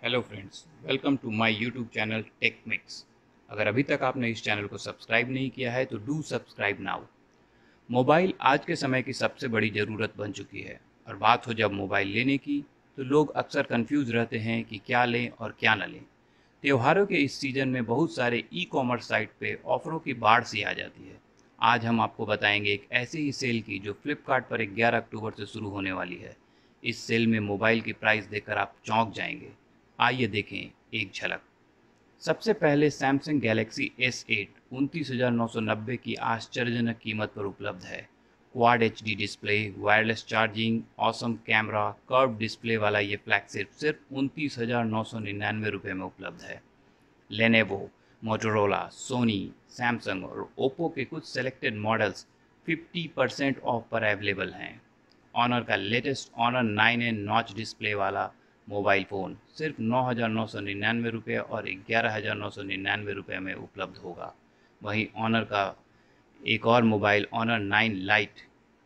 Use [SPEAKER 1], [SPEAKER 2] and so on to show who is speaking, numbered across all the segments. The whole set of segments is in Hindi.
[SPEAKER 1] Hello friends, welcome to my YouTube channel tech mix. अगर अभी तक आपने इस चैनल को सब्सक्राइब नहीं किया है तो डू सब्सक्राइब नाउ। मोबाइल आज के समय की सबसे बड़ी ज़रूरत बन चुकी है और बात हो जब मोबाइल लेने की तो लोग अक्सर कंफ्यूज रहते हैं कि क्या लें और क्या न लें। त्योहारों के इस सीज़न में बहुत सारे ई कॉमर्स साइट पे ऑफरों की बाढ़ सी आ जाती है। आज हम आपको बताएंगे एक ऐसी ही सेल की जो फ्लिपकार्ट पर 11 अक्टूबर से शुरू होने वाली है। इस सेल में मोबाइल की प्राइस देखकर आप चौंक जाएंगे। आइए देखें एक झलक। सबसे पहले सैमसंग गैलेक्सी S8 29,990 की आश्चर्यजनक कीमत पर उपलब्ध है। Quad HD display, wireless charging, awesome camera, curve display वाला ये फ्लैगशिप सिर्फ 29,999 रुपये में उपलब्ध है। लेनेवो, मोटोरोला, सोनी, सैमसंग और ओप्पो के कुछ सेलेक्टेड मॉडल्स 50% ऑफ पर अवेलेबल हैं। ऑनर का latest Honor 9N notch display वाला मोबाइल फ़ोन सिर्फ 9,999 रुपये और 11,999 रुपये में उपलब्ध होगा। वहीं ऑनर का एक और मोबाइल ऑनर 9 लाइट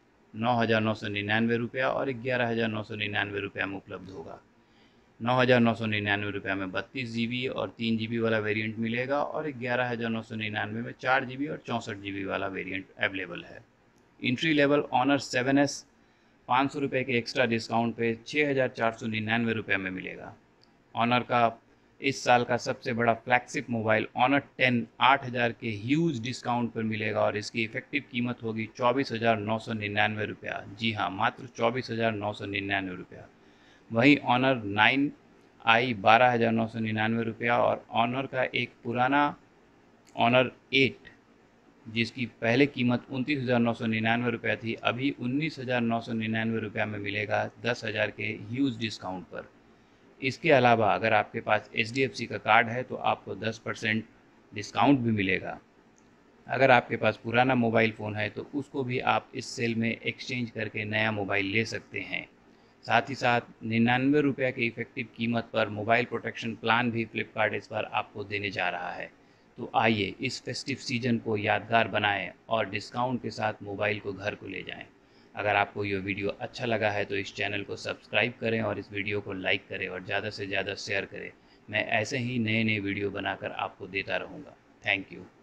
[SPEAKER 1] 9,999 रुपये और 11,999 रुपये में उपलब्ध होगा। 9,999 रुपये में 32 GB और 3 GB वाला वेरिएंट मिलेगा और 11,999 में 4 GB और 64 GB वाला वेरिएंट अवेलेबल है। इंट्री लेवल ऑनर 7S 500 रुपये के एक्स्ट्रा डिस्काउंट पे 6,499 रुपये में मिलेगा। ऑनर का इस साल का सबसे बड़ा फ्लैगशिप मोबाइल ऑनर 10 8,000 के ह्यूज डिस्काउंट पर मिलेगा और इसकी इफेक्टिव कीमत होगी 24,999 रुपया। जी हाँ, मात्र 24,999 रुपया। वहीं ऑनर 9i 12,999 रुपया और ऑनर का एक पुराना ऑनर 8 जिसकी पहले कीमत 29,999 रुपये थी, अभी 19,999 रुपये में मिलेगा 10,000 के ह्यूज डिस्काउंट पर। इसके अलावा अगर आपके पास HDFC का कार्ड है तो आपको 10% डिस्काउंट भी मिलेगा। अगर आपके पास पुराना मोबाइल फ़ोन है तो उसको भी आप इस सेल में एक्सचेंज करके नया मोबाइल ले सकते हैं। साथ ही साथ 99 रुपये की इफेक्टिव कीमत पर मोबाइल प्रोटेक्शन प्लान भी फ्लिपकार्ट इस बार आपको देने जा रहा है। तो आइए इस फेस्टिव सीजन को यादगार बनाएं और डिस्काउंट के साथ मोबाइल को घर को ले जाएं। अगर आपको ये वीडियो अच्छा लगा है तो इस चैनल को सब्सक्राइब करें और इस वीडियो को लाइक करें और ज़्यादा से ज़्यादा शेयर करें। मैं ऐसे ही नए नए वीडियो बनाकर आपको देता रहूँगा। Thank you.